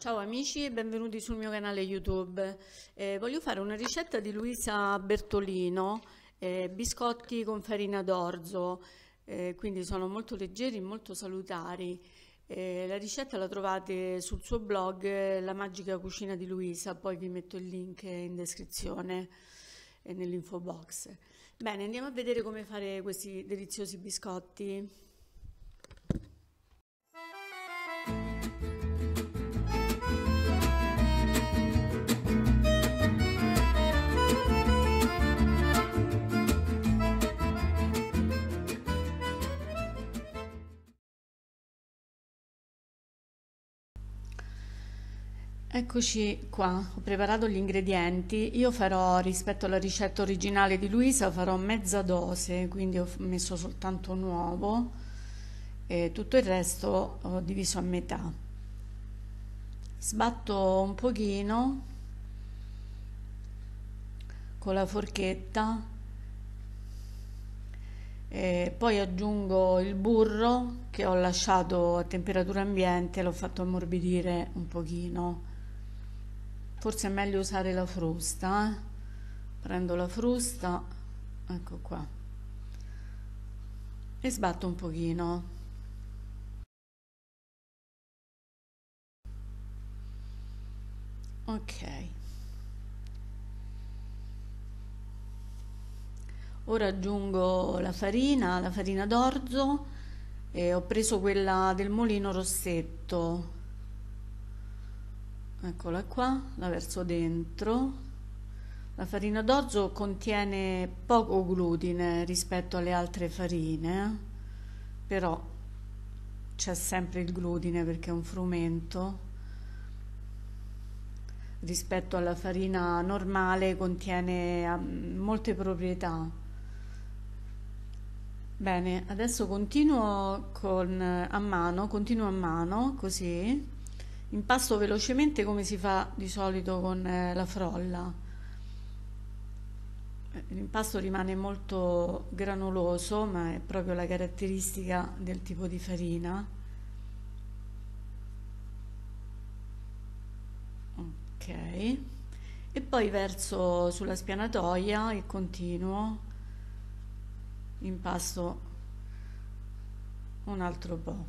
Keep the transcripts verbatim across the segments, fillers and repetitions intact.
Ciao amici e benvenuti sul mio canale YouTube. Eh, voglio fare una ricetta di Luisa Bertolino, eh, biscotti con farina d'orzo, eh, quindi sono molto leggeri, molto salutari. Eh, la ricetta la trovate sul suo blog, eh, La Magica Cucina di Luisa, poi vi metto il link in descrizione e nell'info box. Bene, andiamo a vedere come fare questi deliziosi biscotti. Eccoci qua, ho preparato gli ingredienti. Io farò, rispetto alla ricetta originale di Luisa, farò mezza dose, quindi ho messo soltanto un uovo e tutto il resto ho diviso a metà. Sbatto un pochino con la forchetta e poi aggiungo il burro che ho lasciato a temperatura ambiente, l'ho fatto ammorbidire un pochino. Forse è meglio usare la frusta, eh? Prendo la frusta, ecco qua, e sbatto un pochino. Ok. Ora aggiungo la farina, la farina d'orzo, e ho preso quella del mulino Rossetto. Eccola qua, la verso dentro. La farina d'orzo contiene poco glutine rispetto alle altre farine, però c'è sempre il glutine perché è un frumento. Rispetto alla farina normale contiene um, molte proprietà. Bene, adesso continuo con, a mano, continuo a mano così, impasto velocemente come si fa di solito con eh, la frolla. L'impasto rimane molto granuloso, ma è proprio la caratteristica del tipo di farina. Ok, e poi verso sulla spianatoia e continuo, impasto un altro po'.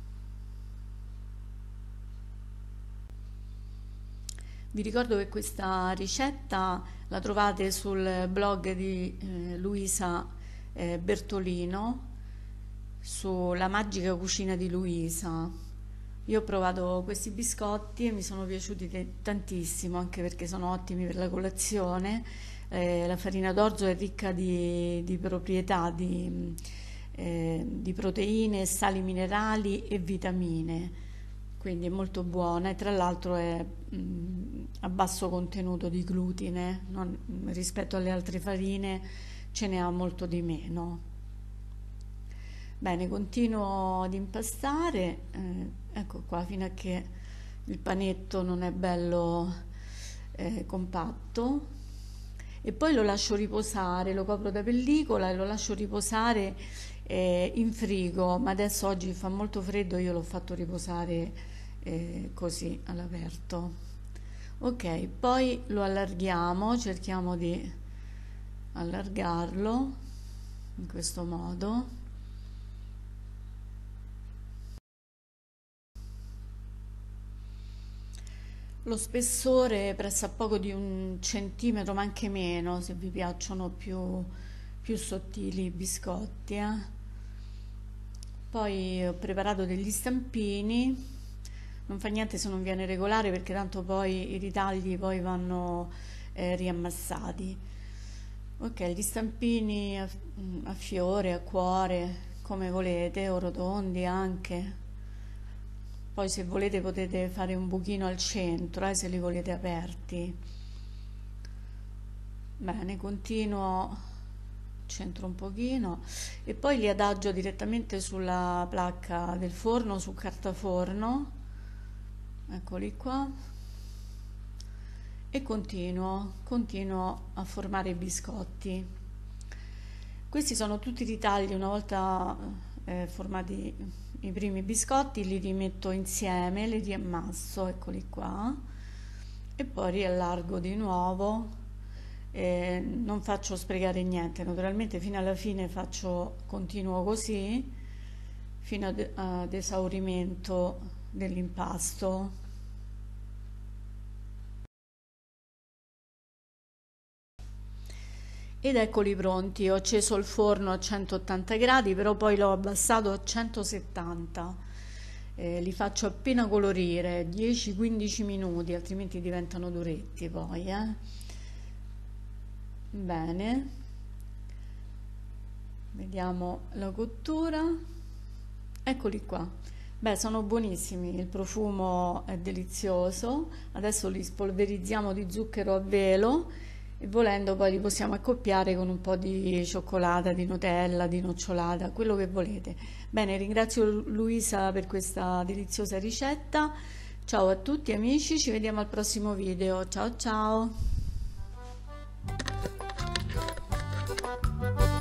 Vi ricordo che questa ricetta la trovate sul blog di eh, Luisa eh, Bertolino, sulla Magica Cucina di Luisa. Io ho provato questi biscotti e mi sono piaciuti tantissimo, anche perché sono ottimi per la colazione. Eh, la farina d'orzo è ricca di, di proprietà, di, eh, di proteine, sali minerali e vitamine, quindi è molto buona e tra l'altro è mh, a basso contenuto di glutine, non, rispetto alle altre farine ce ne ha molto di meno. Bene, continuo ad impastare, eh, ecco qua, fino a che il panetto non è bello eh, compatto, e poi lo lascio riposare, lo copro da pellicola e lo lascio riposare eh, in frigo, ma adesso oggi fa molto freddo, io l'ho fatto riposare eh, così all'aperto. Ok, poi lo allarghiamo, cerchiamo di allargarlo in questo modo. Lo spessore pressappoco di un centimetro, ma anche meno, se vi piacciono più, più sottili i biscotti. Eh. Poi ho preparato degli stampini, non fa niente se non viene regolare perché tanto poi i ritagli poi vanno eh, riammassati. Ok, gli stampini a, a fiore, a cuore, come volete, o rotondi anche. Poi se volete potete fare un buchino al centro, eh, se li volete aperti. Bene, continuo, centro un pochino e poi li adagio direttamente sulla placca del forno, su carta forno. Eccoli qua. E continuo, continuo a formare i biscotti. Questi sono tutti i ritagli una volta eh, formati i primi biscotti, li rimetto insieme, li riammasso, eccoli qua, e poi riallargo di nuovo. Eh, non faccio sprecare niente, naturalmente fino alla fine faccio, continuo così fino ad, ad esaurimento dell'impasto. Ed eccoli pronti. Ho acceso il forno a centottanta gradi, però poi l'ho abbassato a centosettanta. Eh, li faccio appena colorire, dieci quindici minuti, altrimenti diventano duretti poi, eh. Bene, vediamo la cottura. Eccoli qua. Beh, sono buonissimi, il profumo è delizioso. Adesso li spolverizziamo di zucchero a velo e volendo poi li possiamo accoppiare con un po' di cioccolata, di Nutella, di nocciolata, quello che volete. Bene, ringrazio Luisa per questa deliziosa ricetta. Ciao a tutti amici, ci vediamo al prossimo video. Ciao ciao!